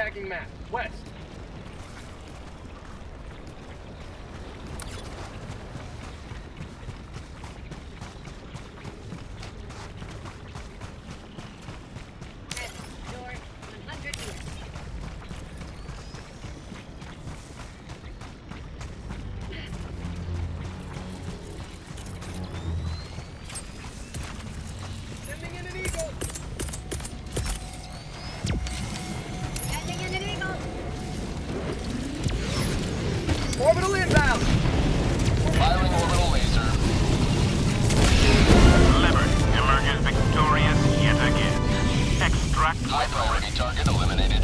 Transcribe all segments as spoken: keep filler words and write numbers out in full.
tagging map. West. Orbital inbound! Firing orbital laser. Liberty emerges victorious yet again. Extract High priority target eliminated.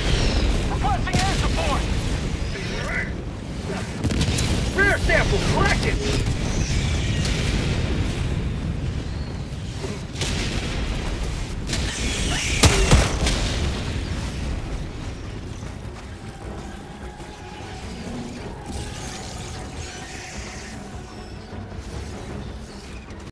Rear sample, correct!